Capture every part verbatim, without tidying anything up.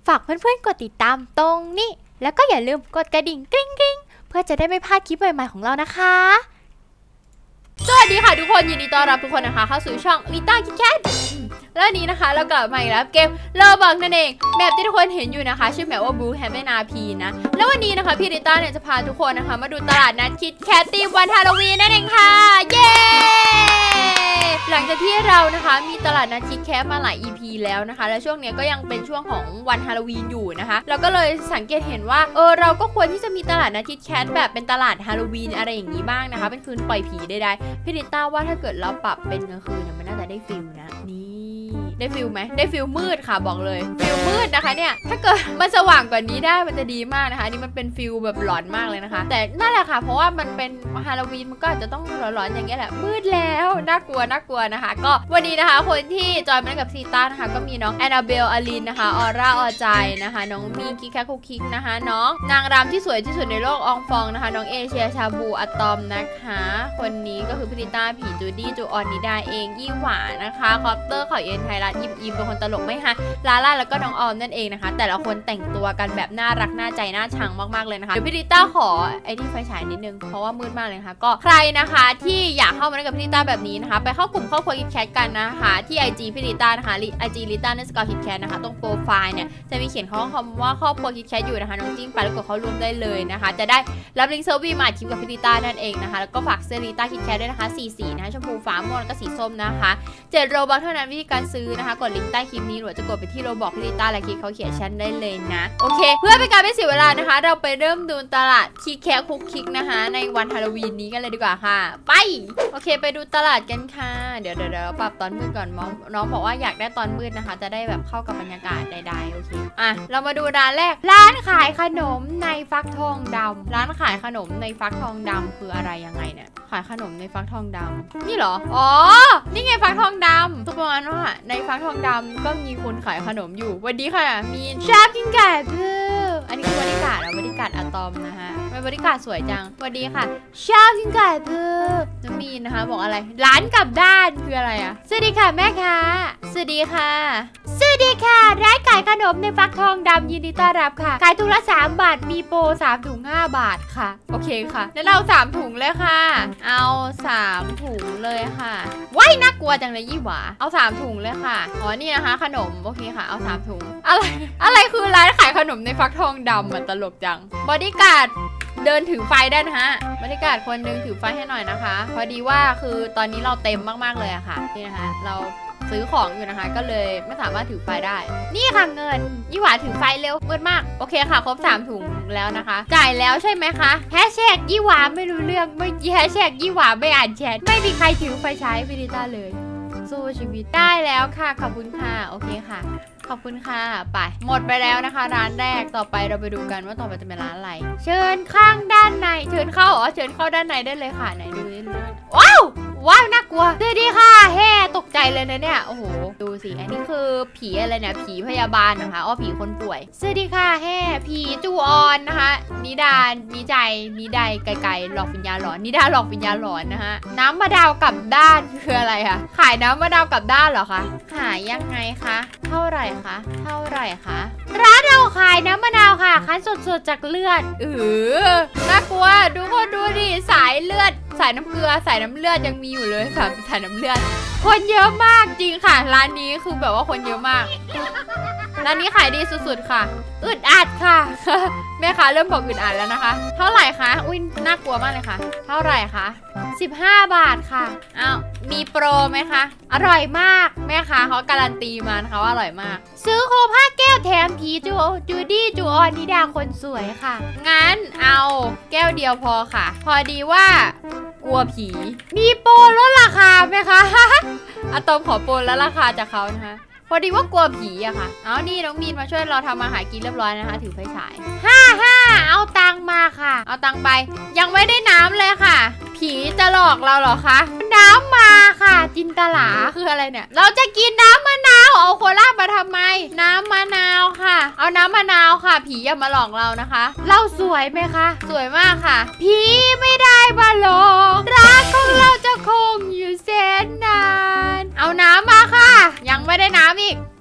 ฝากเพื่อนๆกดติดตามตรงนี้แล้วก็อย่าลืมกดกระดิ่งกริ๊งกริ๊งเพื่อจะได้ไม่พลาดคลิปใหม่ๆของเรานะคะสวัสดีค่ะทุกคนยินดีต้อนรับทุกคนนะคะเข้าสู่ช่องลิต้าคิดแคทแล้วนี้นะคะเรากลับมาอีกแล้วเกมโลบักนั่นเองแบบที่ทุกคนเห็นอยู่นะคะชื่อแบบว่าบูแฮมเมนาพีนะแล้ววันนี้นะคะพี่ลิต้าเนี่ยจะพาทุกคนนะคะมาดูตลาดนัดคิดแคทตีวันฮาโลวีนนั่นเองค่ะเย้หลังจากที่เรานะคะมีตลาดนัดคิดแคทมาหลาย อี พี แล้วนะคะและช่วงนี้ก็ยังเป็นช่วงของวันฮาโลวีนอยู่นะคะเราก็เลยสังเกตเห็นว่าเออเราก็ควรที่จะมีตลาดนัดคิดแคทแบบเป็นตลาดฮาโลวีนอะไรอย่างนี้บ้างนะคะเป็นคืนปล่อยผีได้ๆพี่ลิต้าว่าถ้าเกิดเราปรับเป็นกลางคืนเนี่ยมันน่าจะได้ฟิลนะนี่ได้ฟิลไหมได้ฟิลมืดค่ะบอกเลยฟิลมืดนะคะเนี่ยถ้าเกิดมันสว่างกว่านี้ได้มันจะดีมากนะคะนี่มันเป็นฟิลแบบหลอนมากเลยนะคะแต่นั่นแหละค่ะเพราะว่ามันเป็นฮาโลวีนมันก็อาจจะต้องหลอนๆอย่างเงี้ยแหละมืดแล้วน่ากลัวน่ากลัวนะคะก็วันนี้นะคะคนที่จอยมากับซีต้านะคะก็มีน้องแอนนาเบลอลินนะคะออร่าออใจนะคะน้องมีคิแคคุกคิกนะคะน้องนางรำที่สวยที่สุดในโลกอองฟองนะคะน้องเอเชียชาบูอะตอมนะคะคนนี้ก็คือพิริต้าผีจูดี้จูออนนิดาเองยี่หวานะคะคอปเตอร์ขอยเอ็นไทยรัฐยิมอิมเป็นคนตลกไม่ฮะลาล่าแล้วก็น้องออมนั่นเองนะคะแต่ละคนแต่งตัวกันแบบน่ารักน่าใจน่าชังมากๆเลยนะคะเดี๋ยวพิริต้าขอไอ้ที่ไฟฉายนิดนึงเพราะว่ามืดมากเลยนะคะก็ใครนะคะที่อยากเข้ามาเล่นกับพิริต้าแบบนี้นะคะไปเข้ากลุ่มครอบครัวคิดแคทกันนะคะที่ ไอ จี พิริต้านะคะ ไอ จี ลิต้าเนสกอร์คิดแคทนะคะตรงโปรไฟล์เนี่ยจะมีเขียนข้อความว่าครอบครัวคิดแคทอยู่นะคะน้องจิ้งไปแล้วกดเข้าร่วมได้เลยนะคะจะได้รับลิงก์เซอร์วีมาอัดคลิปกับพิริต้านั่นเองนะคะแล้วก็ฝากเสื้อลิต้าคิดแคทด้วยนะคะสีสีนะคะชมพูฟ้าม่วงแล้วก็สีส้มนะคะเจ็ดโรบัคเท่านั้นวิธีการซื้อนะคะกดลิงก์ใต้คลิปนี้หรือจะกดไปที่โรบอกพิริต้าและคลิกเขาเขียนชั้นได้เลยนะโอเคเพื่อเป็นการไม่เสียเวลานะคะเราไปเริ่มดูตลาดคิดแคทคุกคิกนะคะในวันฮาโลวีนนี้กันเลยดีกว่าค่ะไปโอเคไปดูตลาดกันค่ะเดี๋ยวเดี๋ยวปรับตอนมืดก่อนน้องน้องบอกว่าอยากได้ตอนมืดนะคะจะได้แบบเข้ากับบรรยากาศใดๆโอเคอ่ะเรามาดูร้านแรกร้านขายขนมในฟักทองดำร้านขายขนมในฟักทองดำคืออะไรยังไงเนี่ยขายขนมในฟักทองดำนี่เหรออ๋อนี่ไงฟักทองดำทุกคนว่าในฟักทองดำก็มีคนขายขนมอยู่วันนี้ค่ะมีชากินไก่เพื่ออันนี้คือบริการเราบริการอะตอมนะคะเป็นบริการสวยจังวันนี้ค่ะชากินไก่เพื่อน้องมีนนะคะบอกอะไรร้านกลับด้านคืออะไรอะสวัสดีค่ะแม่ค้าสวัสดีค่ะสวัสดีค่ะร้านขายขนมในฟักทองดำยินดีต้อนรับค่ะขายถุงละสามบาทมีโปรสามถุงห้าบาทค่ะโอเคค่ะแล้วเราสามถุงเลยค่ะเอาสามถุงเลยค่ะว้ายน่ากลัวจังเลยยี่หวาเอาสามถุงเลยค่ะอ๋อนี่นะคะขนมโอเคค่ะเอาสามถุงอะไรอะไรคือร้านขายขนมในฟักทองดำมันตลกจังบอดี้การ์ดเดินถือไฟได้นะฮะบรรยากาศคนนึงถือไฟให้หน่อยนะคะพอดีว่าคือตอนนี้เราเต็มมากๆเลยอะค่ะนี่นะคะเราซื้อของอยู่นะคะก็เลยไม่สามารถถือไฟได้นี่ค่ะเงินยี่หวาถือไฟเร็วมืดมากโอเคค่ะครบสามถุงแล้วนะคะจ่ายแล้วใช่ไหมคะแฮชแท็กยี่หวาไม่รู้เรื่องเมื่อกี้แฮชแท็กยี่หวาไม่อ่านแชทไม่มีใครถือไฟใช้พิริต้าเลยสู้ชีวิตได้แล้วค่ะขอบคุณค่ะโอเคค่ะขอบคุณค่ะไปหมดไปแล้วนะคะร้านแรกต่อไปเราไปดูกันว่าต่อไปจะเป็นร้านอะไรเชิญข้างด้านในเชิญเข้าอ๋อเชิญเข้าด้านในได้เลยค่ะไหนดูนิดนึงว้าวว้าวน่ากลัวสวัสดีค่ะแฮ่ตกใจเลยนะเนี่ยโอ้โหดูสิอันนี้คือผีอะไรเนี่ยผีพยาบาลนะคะอ้อผีคนป่วยสวัสดีค่ะแฮ่ผีจูออนนะคะนิดานิใจนิไดไกลๆหลอกวิญญาณหลอนนิดาหลอกวิญญาณหลอนนะคะน้ำมะดาวกลับด้านคืออะไรคะขายน้ำมะดาวกลับด้านเหรอคะขายยังไงคะเท่าไหร่คะเท่าไหร่คะร้านเราขายน้ำมะนาวค่ะคั้นสดๆจากเลือดเออน่ากลัวดูคนดูดิสายเลือดสายน้ำเกลือสายน้ำเลือดยังมีอยู่เลยสายสายน้ำเลือดคนเยอะมากจริงค่ะร้านนี้คือแบบว่าคนเยอะมากร้านนี้ขายดีสุดๆค่ะอึดอัดค่ะแม่ค้าเริ่มบอกอึดอัดแล้วนะคะเท่าไหร่คะอุ้ยน่ากลัวมากเลยค่ะเท่าไหร่คะสิบห้าบาทค่ะอ้าวมีโปรไหมคะอร่อยมากแม่ค้าเขาการันตีมานะคะว่าอร่อยมากซื้อโคกห้าแก้วแถมผีจูจูดี้จูออนนิดาคนสวยค่ะงั้นเอาแก้วเดียวพอค่ะพอดีว่ากลัวผีมีโปรลดราคาไหมคะอะตอมขอโปรลดราคาจากเขานะคะพอดีว่ากลัวผีอะค่ะเอานี่น้องมีนมาช่วยเราทำอาหารกินเรียบร้อยนะคะถือไฟฉายห้าห้าเอาตังมาค่ะเอาตังไปยังไม่ได้น้ำเลยค่ะผีจะหลอกเราเหรอคะน้ำมาค่ะจินตลาคืออะไรเนี่ยเราจะกินน้ำมะนาวเอาโคลามาทำไมน้ำมะนาวค่ะเอาน้ำมะนาวค่ะผีอย่ามาหลอกเรานะคะเราสวยไหมคะสวยมากค่ะผีไม่ได้มาหลอกรักของเราจะคงอยู่แสนนานเอาน้ำมาค่ะยังไม่ได้น้ำอีกพ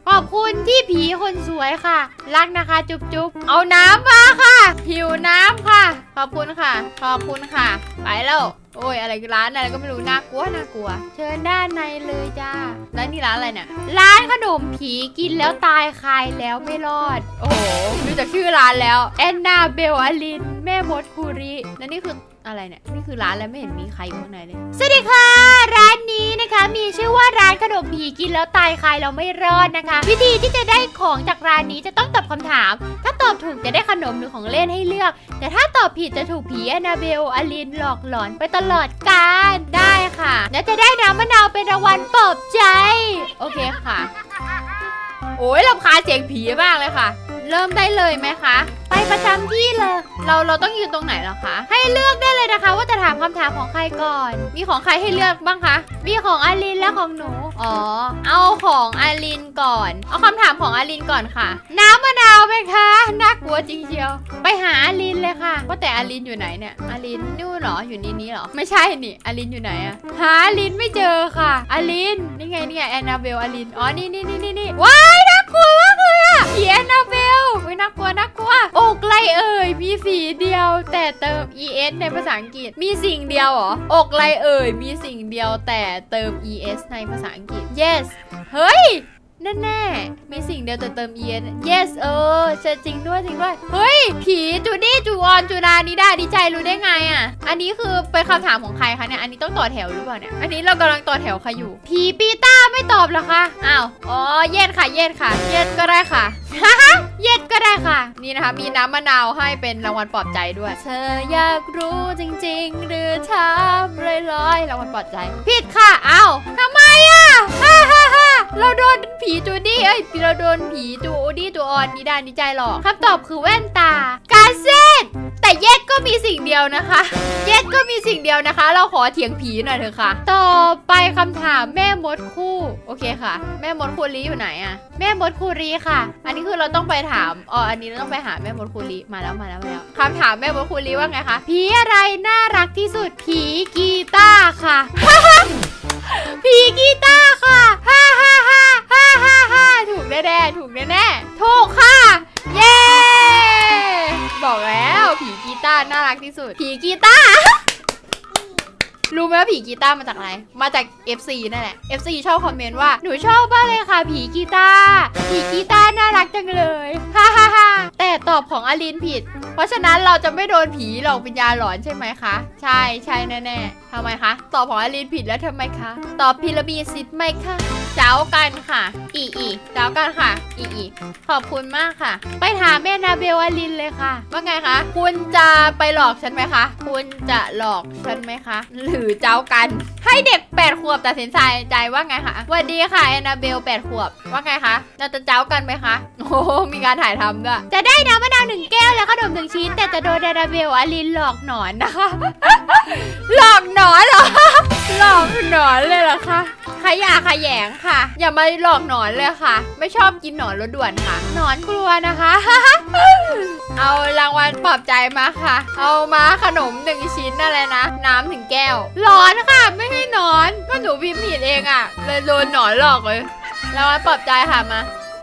ขอบคุณที่ผีคนสวยค่ะรักนะคะจุ๊บจุ๊บเอาน้ำมาค่ะหิวน้ำค่ะขอบคุณค่ะขอบคุณค่ะไปแล้วโอ้ยอะไรร้านอะไรก็ไม่รู้น่ากลัวน่ากลัวเชิญด้านในเลยจ้าแล้วนี่ร้านอะไรเนี่ยร้านขนมผีกินแล้วตายคายแล้วไม่รอดโอ้โหดูจากชื่อร้านแล้วแอนนาเบลอลินแม่มดคูริและนี่คืออะไรเนี่ยนี่คือร้านแล้วไม่เห็นมีใครอยู่ข้างในเลยสวัสดีค่ะร้านนี้นะคะมีชื่อว่าร้านขนมผีกินแล้วตายคายเราไม่รอดนะคะวิธีที่จะได้ของจากร้านนี้จะต้องตอบคำถามถ้าตอบถูกจะได้ขนมหรือของเล่นให้เลือกแต่ถ้าตอบผิดจะถูกผีแอนนาเบลอลินหลอกหลอนไปตลอดกาลได้ค่ะและจะได้น้ำมะนาวเป็นรางวัลปลอบใจโอเคค่ะโอ้ยรำคาญเสียงผีมากเลยค่ะเริ่มได้เลยไหมคะไปประจำที่เลยเราเราต้องยืนตรงไหนเหรอคะให้เลือกได้เลยนะคะว่าจะถามคำถามของใครก่อนมีของใครให้เลือกบ้างคะมีของอาลินและของหนูอ๋อเอาของอาลินก่อนเอาคำถามของอาลินก่อนค่ะน้ำมะนาวไหมคะน่ากลัวจริงเชียวไปหาอาลินเลยค่ะว่าแต่อาลินอยู่ไหนเนี่ยอาลินนู่นเหรออยู่นี่นี้เหรอไม่ใช่นี่อาลินอยู่ไหนอะหาอาลินไม่เจอค่ะอาลินนี่ไงนี่ไงแอนนาเบลอาลินอ๋อนี่นี่นี่นี่ว้ายน่ากลัวมากเลยอะผีแอนนาเบลอุ้ยน่ากลัวน่ากลัวอกไรเอ่ยมีสีเดียวแต่เติม อี เอส ในภาษาอังกฤษมีสิ่งเดียวเหรออกไรเอ่ยมีสิ่งเดียวแต่เติม อี เอส ในภาษาอังกฤษ yes เฮ้ยแน่ๆมีสิ่งเดียวแต่เติม อี เอส yes เออใช่จริงด้วยจริงด้วยเฮ้ยผีจูดี้จูออนจูนานิดาดีใจรู้ได้ไงอ่ะอันนี้คือเป็นคำถามของใครคะเนี่ยอันนี้ต้องต่อแถวหรือเปล่าเนี่ยอันนี้เรากำลังต่อแถวค่ะอยู่ผีปีต้าไม่ตอบเหรอคะอ้าวอ๋อเย็ดค่ะเย็ดค่ะเย็ดก็ได้ค่ะเย็ดก็ได้ค่ะนี่นะคะมีน้ำมะนาวให้เป็นรางวัลปลอบใจด้วยเธออยากรู้จริงๆหรือถามลอยๆรางวัลปลอบใจผิดค่ะอ้าวทำไมอ่ะฮ่าฮ่าฮ่าเราโดนผีจูดี้เอ้ยเราโดนผีจูดี้จูออนนิดานิใจหรอกคำตอบคือแว่นตากาเซ็ตแต่เย็ดก็มีสิ่งเดียวนะคะเย็ดก็มีสิ่งเดียวนะคะเราขอเถียงผีหน่อยเถอะค่ะต่อไปคำถามแม่มดคู่โอเคค่ะแม่มดคูรีอยู่ไหนอะแม่มดคูรีค่ะอันนี้คือเราต้องไปถามอ๋ออันนี้เราต้องไปหาแม่มดคูรีมาแล้วมาแล้วมาแล้วคำถามแม่มดคูรีว่าไงคะผีอะไรน่ารักที่สุดผีกีตาร์ค่ะ ผีกีตาร์ค่ะฮ่าฮ่าฮ่าฮ่าฮ่าฮ่าถูกแน่ๆถูกแน่ๆถูกค่ะเย้บอกแล้วผีกีตาร์น่ารักที่สุดผีกีตาร์ รู้ไหมว่าผีกีตาร์มาจากอะไรมาจาก เอฟ ซี นั่นแหละ เอฟ ซี ชอบคอมเมนต์ว่าหนูชอบมากเลยค่ะผีกีตาร์ผีกีตาร์น่ารักจังเลยฮ่าฮ่าฮ่าแต่ตอบของอลินผิดเพราะฉะนั้นเราจะไม่โดนผีหลอกวิญญาณหลอนใช่ไหมคะใช่ใช่แน่ๆทำไมคะตอบของอลินผิดแล้วทำไมคะตอบพีระมีซิดไหมคะเจ้ากันค่ะอีอีเจ้ากันค่ะอีอีขอบคุณมากค่ะไปถามแม่นาเบลอลินเลยค่ะว่าไงคะคุณจะไปหลอกฉันไหมคะคุณจะหลอกฉันไหมคะหรือเจ้ากันให้เด็กแปดขวบตัดสินใจใจว่าไงคะสวัสดีค่ะแอนนาเบลแปดขวบว่าไงคะเราจะเจ้ากันไหมคะโอ้มีการถ่ายทำด้วยจะได้น้ำมะนาวหนึ่งแก้วและขนมหนึ่งชิ้นแต่จะโดนแอนนาเบลอลินหลอกหนอนนะคะ หลอกหนอนเหรอ หลอกหนอนเลยเหรอคะขยะขยงค่ะอย่ามาหลอกหนอนเลยค่ะไม่ชอบกินหนอนรถด่วนค่ะหนอนกลัวนะคะ เอารางวัลปลอบใจมาค่ะเอามาขนมหนึ่งชิ้นอะไรนะน้ำถึงแก้วร้อนค่ะไม่ให้หนอนก็หนูพิมพ์ผิดเองอ่ะเลยโดนหนอนหลอกเลยรางวัลปลอบใจค่ะมา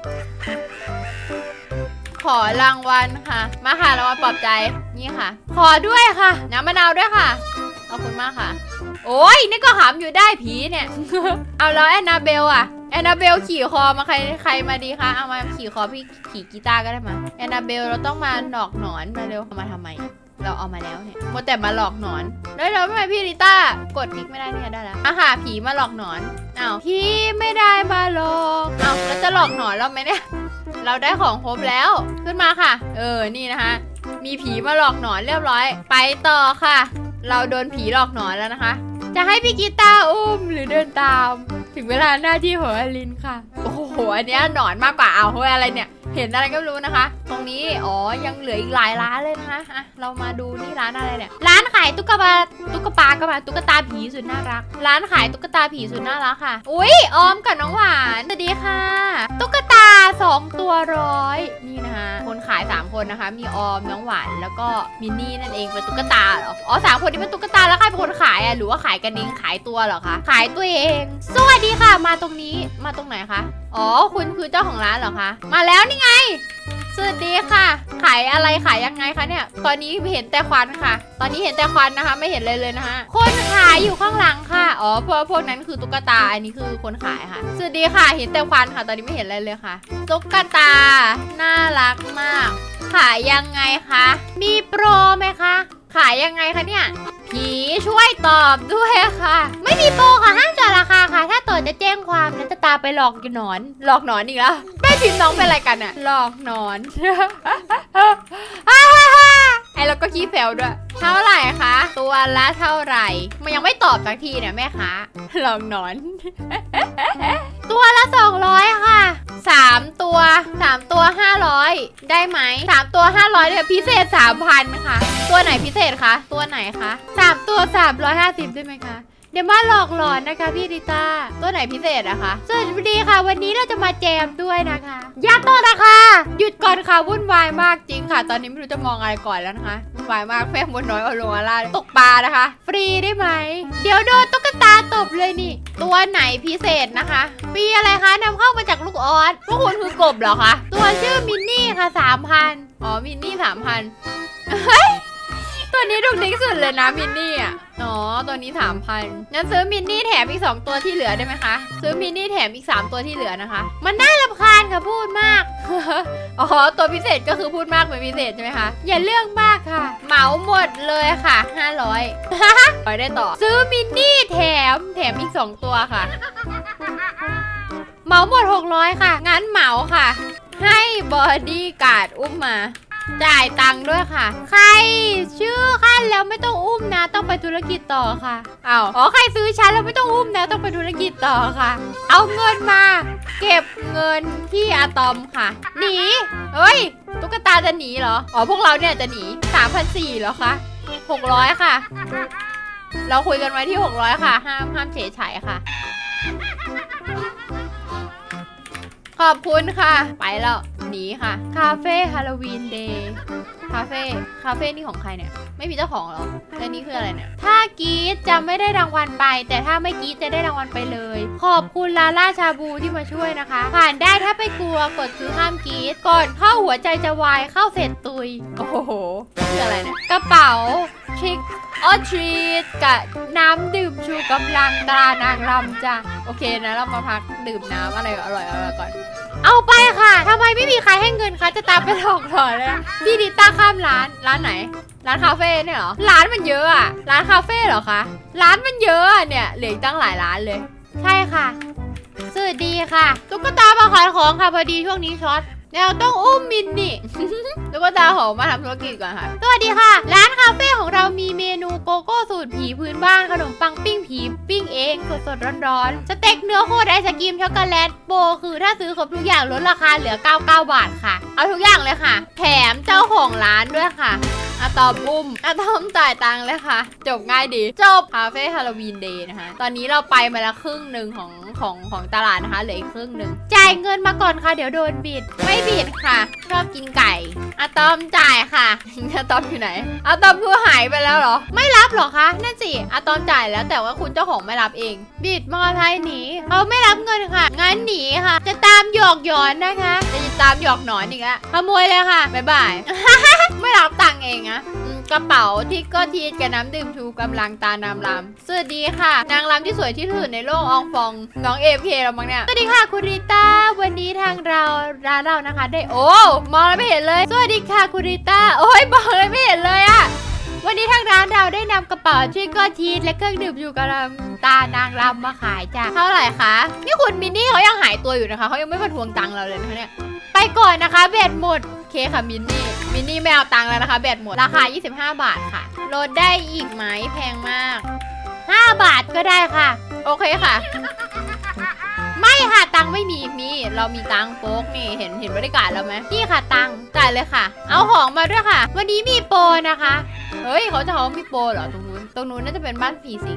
ขอรางวัลค่ะมาค่ะรางวัลปลอบใจนี่ค่ะขอด้วยค่ะน้ำมะนาวด้วยค่ะขอบคุณมากค่ะโอ้ยนี่ก็หามอยู่ได้ผีเนี่ย เอาแล้วแอนนาเบลอะแอนนาเบลขี่คอมาใครใครมาดีคะเอามาขี่คอพี่ขี่กีตาร์ก็ได้มาแอนนาเบลเราต้องมาหลอกหนอนมาเร็วเอามาทำไมเราเอามาแล้วเนี่ยมัวแต่มาหลอกหนอนได้แล้วไหมพี่ลิต้ากดคลิกไม่ได้เนี่ยได้แล้วอาหาผีมาหลอกหนอนอ้าวพี่ไม่ได้มาหลอกอ้าวแล้วจะหลอกหนอนเราไหมเนี่ยเราได้ของครบแล้วขึ้นมาค่ะเออนี่นะคะมีผีมาหลอกหนอนเรียบร้อยไปต่อค่ะเราโดนผีหลอกหนอนแล้วนะคะจะให้พี่กีตาร์อุ้มหรือเดินตามถึงเวลาหน้าที่ของอลินค่ะโอ้โหอันนี้หนอนมากกว่าเอาเฮ้ยอะไรเนี่ยเห็นอะไรก็ไม่รู้นะคะตรงนี้อ๋อยังเหลืออีกหลายร้านเลยนะคะอ่ะเรามาดูนี่ร้านอะไรเนี่ยร้านขายตุ๊กตาตุ๊กตาก็มาตุ๊กตาผีสุดน่ารักร้านขายตุ๊กตาผีสุดน่ารักค่ะอุ้ยออมกับน้องหวานสวัสดีค่ะตุ๊กตาสองตัวร้อยนี่นะคะคนขายสามคนนะคะมีออมน้องหวานแล้วก็มินนี่นั่นเองเป็นตุ๊กตาเหรออ๋อสามคนนี้เป็นตุ๊กตาแล้วใครเป็นคนขายอ่ะหรือว่าขายกันเองขายตัวเหรอคะขายตัวเองสวัสดีค่ะมาตรงนี้มาตรงไหนคะอ๋อคุณคือเจ้าของร้านเหรอคะมาแล้วนี่ไงสวัสดีค่ะขายอะไรขายยังไงคะเนี่ยตอนนี้เห็นแต่ควันค่ะตอนนี้เห็นแต่ควันนะคะไม่เห็นเลยเลยนะคะคนขายอยู่ข้างหลังค่ะอ๋อพวกพวกนั้นคือตุ๊กตาอันนี้คือคนขายค่ะสวัสดีค่ะเห็นแต่ควันค่ะตอนนี้ไม่เห็นอะไรเลยค่ะตุ๊กตาน่ารักมากขายยังไงคะมีโปรไหมคะขายยังไงคะเนี่ยผีช่วยตอบด้วยค่ะไม่มีโปรค่ะห้ามจ่ายราคาค่ะถ้าต่อจะแจ้งความแล้วจะตาไปหลอกอยู่หนอนหลอกหนอนอีกแล้วแม่พิมพ์น้องเป็นอะไรกันอะหลอกหนอนไอ้เราก็ขี้แผวด้วยเท่าไหร่คะตัวละเท่าไหร่มันยังไม่ตอบสักทีเนี่ยแม่ค้าหลอกหนอนตัวละสองร้อยค่ะสามตัวสามตัวห้าร้อยได้ไหมสามตัวห้าร้อยเนี่ยพิเศษสามพันค่ะตัวไหนพิเศษคะตัวไหนคะสามตัวสามร้อยห้าสิบได้ไหมคะเดี๋ยวมาหลอกหลอนนะคะพี่ดิต้าตัวไหนพิเศษอะคะสวัสดีค่ะวันนี้เราจะมาแจมด้วยนะคะอย่าโตนะคะหยุดก่อนค่ะวุ่นวายมากจริงค่ะตอนนี้ไม่รู้จะมองอะไรก่อนแล้วนะคะวุ่นวายมากแม่บนน้อยอโลอาล่าตกปลานะคะฟรีได้ไหมเดี๋ยวโดนตุ๊กตาตบเลยนี่ตัวไหนพิเศษนะคะปีอะไรคะนำเข้ามาจากลูกออสพวกคุณคือกบเหรอคะตัวชื่อมินนี่ค่ะสามพันอ๋อมินนี่สามพันเฮ้ยตัวนี้ถูกทิ้งสุดเลยนะมินนี่อ่ะอ๋อตัวนี้สามพันงั้นซื้อมินนี่แถมอีกสองตัวที่เหลือได้ไหมคะซื้อมินนี่แถมอีกสามตัวที่เหลือนะคะมันน่ารำคาญค่ะพูดมากอ๋อตัวพิเศษก็คือพูดมากเป็นพิเศษใช่ไหมคะอย่าเรื่องมากค่ะเหมาหมดเลยค่ะห้าร้อยไปได้ต่อซื้อมินนี่แถมแถมอีกสองตัวค่ะเหมาหมดหกร้อยค่ะงั้นเหมาค่ะให้บอดี้การ์ดอุ้มมาจ่ายตังค์ด้วยค่ะใครชื่อขั้นแล้วไม่ต้องอุ้มนะต้องไปธุรกิจต่อค่ะเอาอ๋อใครซื้อชั้นแล้วไม่ต้องอุ้มนะต้องไปธุรกิจต่อค่ะเอาเงินมาเก็บเงินที่อะตอมค่ะหนีเฮ้ยตุ๊กตาจะหนีเหรออ๋อพวกเราเนี่ยจะหนี สามพันสี่ร้อย เหรอคะหกร้อยค่ะเราคุยกันไว้ที่หกร้อยค่ะห้ามห้ามเฉยเฉยค่ะขอบคุณค่ะไปแล้วหนีค่ะคาเฟ่ฮาโลวีนเดย์คาเฟ่คาเฟ่นี่ของใครเนี่ยไม่มีเจ้าของเหรอแล้วนี่คืออะไรเนี่ยถ้ากรีดจะไม่ได้รางวัลไปแต่ถ้าไม่กรีดจะได้รางวัลไปเลยขอบคุณลาล่าชาบูที่มาช่วยนะคะผ่านได้ถ้าไปกลัวกดคือห้ามกรีดก่อนเข้าหัวใจจะวายเข้าเสร็จตุยโอ้โหคืออะไรเนี่ยกระเป๋าชิคออทรีตกับน้ำดื่มชูกำลังตรานางรำจ้ะโอเคนะเรามาพักดื่มน้ำอะไรอร่อยๆก่อนเอาไปค่ะทำไมไม่มีใครให้เงินคะจะตามไปหลอกหลอนเลยพี่ดิต้าข้ามร้านร้านไหนร้านคาเฟ่เนี่ยเหรอร้านมันเยอะอะร้านคาเฟ่เหรอคะร้านมันเยอะอะเนี่ยเหลือตั้งหลายร้านเลยใช่ค่ะสวัสดีค่ะตุ๊กตามาขายของค่ะพอดีช่วงนี้ช็อตเราต้องอุ้มมินนี่ตุ๊กตาของมาทำธุรกิจก่อนค่ะสวัสดีค่ะร้านคาเฟ่ของเรามีเมนูโกโก้สูตรผีพื้นบ้านขนมปังปิ้งผีปิ้งเองสดสดร้อนๆสเต็กเนื้อโคตรไอศกรีมช็อกโกแลตโปรคือถ้าซื้อครบทุกอย่างลดราคาเหลือเก้าสิบเก้าบาทค่ะเอาทุกอย่างเลยค่ะแถมเจ้าของร้านด้วยค่ะอะตอมอุ้มอะตอมจ่ายตังค์เลยค่ะจบง่ายดีจบคาเฟ่ฮาโลวีนเดย์นะคะตอนนี้เราไปมาแล้วครึ่งหนึ่งของของของตลาดนะคะเหลืออีกครึ่งหนึ่งจ่ายเงินมาก่อนค่ะเดี๋ยวโดนบิดไม่บิดค่ะชอบกินไก่อะตอมจ่ายค่ะอะตอมอยู่ไหนอะตอมคือหายไปแล้วเหรอไม่รับหรอคะนั่นสิอะตอมจ่ายแล้วแต่ว่าคุณเจ้าของไม่รับเองบิดมอไซค์หนีเขาไม่รับเงินค่ะงั้นหนีค่ะจะตามหยอกหยอนนะคะจะตามหยอกหนอนอีกแล้วขโมยเลยค่ะบ๊ายบาย ไม่รับตังค์เองอะกระเป๋าที่ก็ทีกับน้ำดื่มชูกำลังตานามรำสวัสดีค่ะนางรำที่สวยที่สุดในโลกอองฟองน้องเอฟเคเรามั้งเนี่ยสวัสดีค่ะคุณริต้าวันนี้ทางเราร้านเรานะคะได้โอ้มองแล้วไม่เห็นเลยสวัสดีค่ะคุณริต้าโอ้ยมองเลยไม่เห็นเลยอะวันนี้ทางร้านเราได้นำกระเป๋าที่ก็ทีและเครื่องดื่มชูกำลังตานางรำมาขายจ้ะเท่าไหร่คะนี่คุณมินนี่เขายังหายตัวอยู่นะคะเขายังไม่มาทวงตังค์เราเลยนะคะเนี่ยไปก่อนนะคะแบตหมดโอเคค่ะมินนี่มินนี่ไม่เอาตังค์แล้วนะคะแบตหมดราคายี่สิบห้าบาทค่ะโหลดได้อีกไหมแพงมากห้าบาทก็ได้ค่ะโอเคค่ะไม่ค่ะตังค์ไม่มีมีเรามีตังค์โฟกนี่เห็นเห็นบริการแล้วไหมนี่ค่ะตังค์จ่ายเลยค่ะเอาของมาด้วยค่ะวันนี้มีโปรนะคะเฮ้ยเขาจะเขามีโปรเหรอตรงนู้นตรงนู้นน่าจะเป็นบ้านผีสิงเอ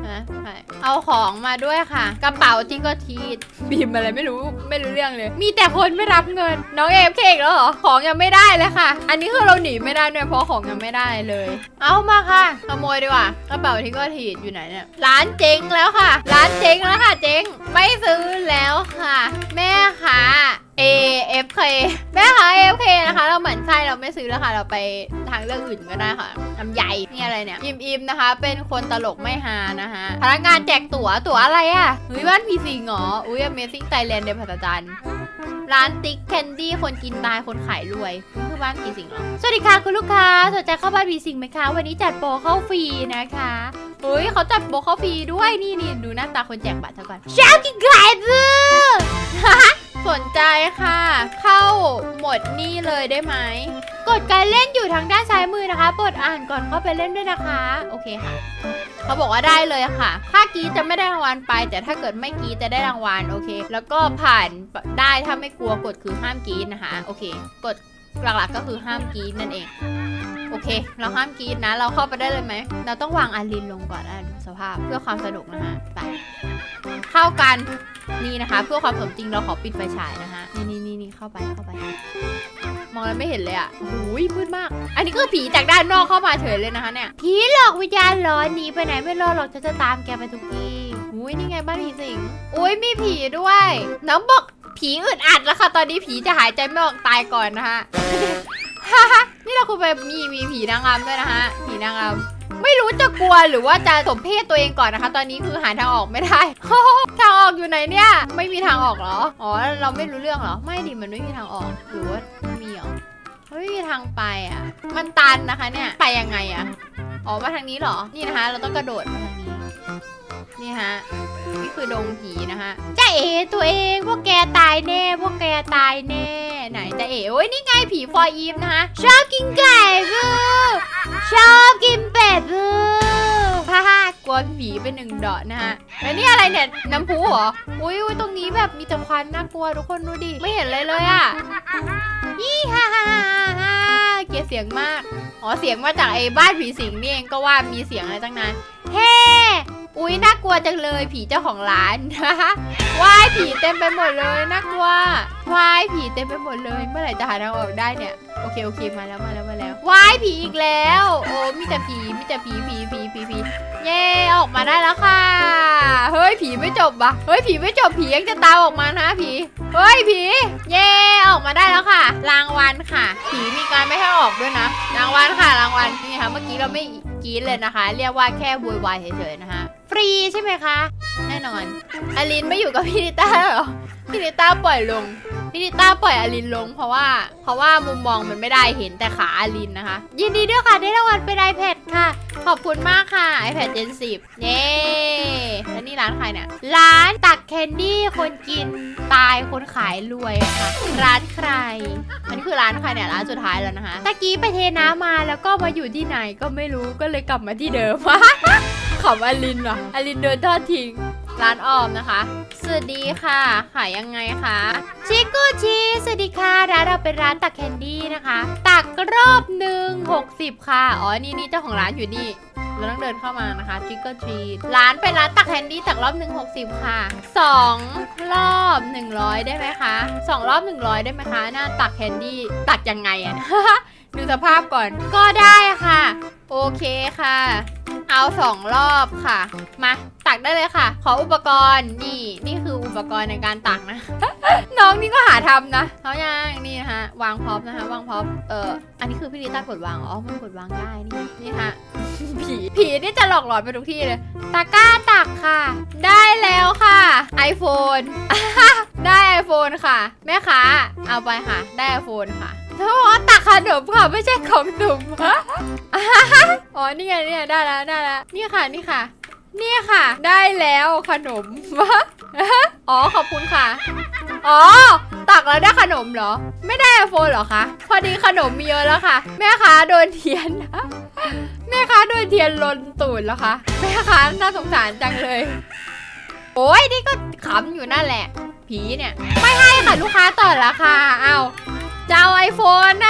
นะใช่เอาของมาด้วยค่ะกระเป๋าที่ก็ทีบีมอะไรไม่รู้ไม่รู้เรื่องเลยมีแต่คนไม่รับเงินน้องเอฟเคกแล้วเหรอของยังไม่ได้เลยค่ะอันนี้คือเราหนีไม่ได้ด้วยเพราะของยังไม่ได้เลยเอามาค่ะขโมยดีกว่ากระเป๋าที่ก็ทีอยู่ไหนเนี่ยร้านเจ๊งแล้วค่ะร้านเจ๊งแล้วค่ะเจ๊งไม่ซื้อแล้วค่ะแม่ค่ะ เอ เอฟ เค แม่คะ เอ เอฟ เค นะคะเราเหมือนใช่เราไม่ซื้อแล้วค่ะเราไปทางเรื่องอื่นก็ได้ค่ะลำใหญ่นี่อะไรเนี่ยอิมอิมนะคะเป็นคนตลกไม่ฮานะคะพนักงานแจกตั๋วตั๋วอะไรอ่ะเฮ้ยบ้านพีซิงเหรออุ้ย Amazing Thailand เดนพัฒจันร้านติ๊กแคนดี้คนกินตายคนขายรวยคือบ้านพีซิงเหรอสวัสดีค่ะคุณลูกค้าสนใจเข้าบ้านพีซิงไหมคะวันนี้จัดโปรเข้าฟรีนะคะเฮ้ยเขาจัดโปรเข้าฟรีด้วยนี่นี่ดูหน้าตาคนแจกบัตรเท่ากันชาวกินไก่บื้อสนใจค่ะเข้าหมดนี่เลยได้ไหมกดการเล่นอยู่ทางด้านซ้ายมือนะคะกดอ่านก่อนเข้าไปเล่นด้วยนะคะโอเคค่ะเขาบอกว่าได้เลยค่ะถ้ากรีดจะไม่ได้รางวัลไปแต่ถ้าเกิดไม่กรีดจะได้รางวัลโอเคแล้วก็ผ่านได้ถ้าไม่กลัวกดคือห้ามกรีดนะคะโอเคกดหลักๆก็คือห้ามกรีดนั่นเองโอเคเราห้ามกรีดนะเราเข้าไปได้เลยไหมเราต้องวางอารินลงก่อนนะดูสภาพเพื่อความสนุกนะคะไปเข้ากันนี่นะคะเพื่อความสมจริงเราขอปิดไฟฉายนะคะนี่นี่นี่เข้าไปเข้าไปมองแล้วไม่เห็นเลยอ่ะโอ้ยมืดมากอันนี้ก็ผีจากด้านนอกเข้ามาเฉยเลยนะคะเนี่ยผีหลอกวิญญาณร้อนหนีไปไหนไม่รอดหรอกจะจะตามแกไปทุกที่อุ้ยนี่ไงบ้านผีสิงอุ้ยมีผีด้วยน้องบอกผีอึดอัดแล้วค่ะตอนนี้ผีจะหายใจไม่ออกตายก่อนนะคะนี่เราคุณไปมีมีผีนางรำด้วยนะคะผีนางรำไม่รู้จะกลัวหรือว่าจะสมเพศตัวเองก่อนนะคะตอนนี้คือหาทางออกไม่ได้ทางออกอยู่ไหนเนี่ยไม่มีทางออกเหรออ๋อเราไม่รู้เรื่องเหรอไม่ดิมันไม่มีทางออกหรือว่ามีเหรอไม่มีทางไปอ่ะมันตันนะคะเนี่ยไปยังไงอ่ะอ๋อมาทางนี้เหรอนี่นะคะเราต้องกระโดดมาทางนี้นี่ฮะนี่คือดงผีนะคะจ้าเอ๋ตัวเองพวกแกตายแน่พวกแกตายแน่ไหนจ้าเอ๋โอ้ยนี่ไงผีฟอร์อีฟนะคะชอบกินไก่บูชอบกินเป็ดบูฮ่าฮ่ากลัวผีเป็นหนึ่งดอกนะคะแล้วนี่อะไรเนี่ยน้ำพุเหรออุ้ยตรงนี้แบบมีแต่ควันน่ากลัวทุกคนดูดิไม่เห็นเลยเลยอ่ะยี่ฮ่าฮ่าฮ่าเกลียดเสียงมากอ๋อเสียงมาจากไอ้บ้านผีสิงนี่เองก็ว่ามีเสียงอะไรตั้งนานเฮ้อุ้ยน่ากลัวจังเลยผีเจ้าของร้านนะคะว่ายผีเต็มไปหมดเลยน่ากลัวว่ายผีเต็มไปหมดเลยเมื่อไหร่จะหาทางออกได้เนี่ยโอเคโอเคมาแล้วมาแล้วมาแล้วว่ายผีอีกแล้วโอ้มีแต่ผีมีแต่ผีผีผีผีผีเย่ออกมาได้แล้วค่ะเฮ้ยผีไม่จบปะเฮ้ยผีไม่จบผียังจะตามออกมานะผีเฮ้ยผีเย่ออกมาได้แล้วค่ะรางวัลค่ะผีมีการไม่ให้ออกด้วยนะรางวัลค่ะรางวัลนี่ค่ะเมื่อกี้เราไม่กรี๊ดเลยนะคะเรียกว่าแค่วุ่นวายเฉยๆนะคะฟรีใช่ไหมคะแน่นอนอลินไม่อยู่กับพี่นิต้าหรอพี่นิต้าปล่อยลงพี่นิต้าปล่อยอลินลงเพราะว่าเพราะว่ามุมมองมันไม่ได้เห็นแต่ขาอลินนะคะยินดีด้วยค่ะได้รางวัลเป็น iPad ค่ะขอบคุณมากค่ะ iPad Gen สิบเย้แล้วนี่ร้านใครเนี่ยร้านตักแคนดี้คนกินตายคนขายรวยค่ะร้านใครอันนี้คือร้านใครเนี่ยร้านสุดท้ายแล้วนะคะตะกี้ไปเทน้ำมาแล้วก็มาอยู่ที่ไหนก็ไม่รู้ก็เลยกลับมาที่เดิมขำอลินเหรออลินโดนทอดทิ้งร้านออมนะคะสวัสดีค่ะขายยังไงคะชิกุชิสวัสดีค่ะร้านเราเป็นร้านตักแคนดี้นะคะตักรอบหนึ่งหกสิบค่ะอ๋อนี่นี่เจ้าของร้านอยู่นี่เราต้องเดินเข้ามานะคะชิกุชิร้านเป็นร้านตักแคนดี้ตักรอบหนึ่งหกสิบค่ะสองรอบหนึ่งร้อยได้ไหมคะสองรอบหนึ่งร้อยได้ไหมคะหน้าตักแคนดี้ตักยังไงอะ ดูสภาพก่อนก็ได้ค่ะโอเคค่ะเอาสองรอบค่ะมาตักได้เลยค่ะขออุปกรณ์นี่นี่คืออุปกรณ์ในการตักนะ น้องนี่ก็หาทำนะเขายังนี่นะคะวางพร็อพนะคะวางพร็อพเอออันนี้คือพี่ลิต้ากดวางอ๋อมันกดวางได้นี่นี่ค่ะ ผีผีนี่จะหลอกหลอนไปทุกที่เลยตะกร้าตักค่ะได้แล้วค่ะ iPhone ได้ iPhone ค่ะแม่ค้าเอาไปค่ะได้ iPhone ค่ะเพราะว่าตักขนมค่ะไม่ใช่ของสุ่มอ๋อนี่ไงนี่ได้แล้วได้แล้วนี่ค่ะนี่ค่ะนี่ค่ะได้แล้วขนมอ๋อขอบคุณค่ะอ๋อตักแล้วได้ขนมเหรอไม่ได้ไอโฟนเหรอคะพอดีขนมมีเยอะแล้วค่ะแม่ค้าโดนเทียนแม่ค้าโดนเทียนลนตูดแล้วค่ะแม่ค้าน่าสงสารจังเลยโอ้ยนี่ก็ขำอยู่นั่นแหละผีเนี่ยไม่ให้ค่ะลูกค้าต่อราคาเอาจะเอาไอโฟนน่ะ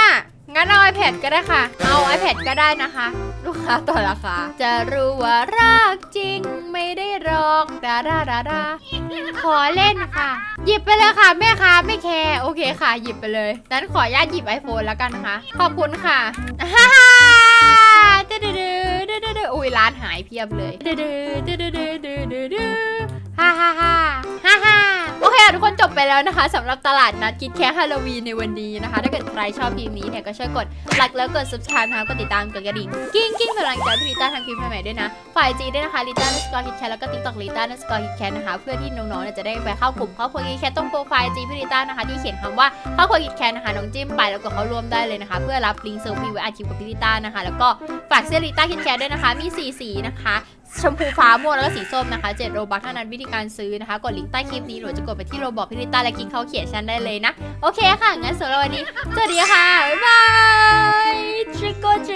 งั้นเอา iPad ก็ได้ค่ะเอา iPad ก็ได้นะคะลูกค้าต่อราคาจะรู้ว่ารักจริงไม่ได้หรอกดาดาดาดาขอเล่นค่ะหยิบไปเลยค่ะแม่ค้าไม่แคร์โอเคค่ะหยิบไปเลยนั้นขออนุญาตหยิบ iPhone แล้วกันนะคะขอบคุณค่ะฮ่าฮ่าดื้อดื้อดื้อดื้อดื้ออุ้ยร้านหายเพียบเลยดื้อดื้อดื้อดื้อดื้อดื้อดื้อฮ่าฮ่าฮ่าฮ่าฮ่าโอเคทุกคนจบไปแล้วนะคะสำหรับตลาดนัดคิดแค่ฮาโลวีนในวันนี้นะคะถ้าเกิดใครชอบคลิปนี้เนี่ยก็ช่วยกดไลค์แล้วกด subscribe นะคะกดติดตามกดกระดิ่งกิ้งกิ้งกำลังใจพี่ลิต้าทำคลิปใหม่ๆด้วยนะฝ่ายจีด้วยนะคะลิต้านัสกอร์ฮิตแคทแล้วก็ติ๊กต็อกลิต้านัสกอร์ฮิตแคทนะคะเพื่อที่น้องๆเนี่ยจะได้ไปเข้ากลุ่มครอบครัวฮิตแคทตรงโปรไฟล์จีพี่ลิต้านะคะที่เขียนคำว่าครอบครัวฮิตแคทนะคะน้องจิ้มไปแล้วก็เขาร่วมได้เลยนะคะเพื่อรับลิงก์เซลฟี่ไว้อัดคลิปกับพี่ลิต้านะคะแล้วก็ฝากเสื้อลิต้าฮิตแคทด้วยนะคะมีสี่สีนะคะชมพูฟ้าม่วงแล้วก็สีส้มนะคะเจ็ดโรบัคเท่านั้นวิธีการซื้อนะคะกดลิงก์ใต้คลิปนี้หรือจะกดไปที่โรบอกพี่ลิต้าและคลิกเข้าเขียนชั้นได้เลยนะโอเคค่ะงั้นสำหรับวันนี้สวัสดีค่ะบ๊ายบายจิโกจิ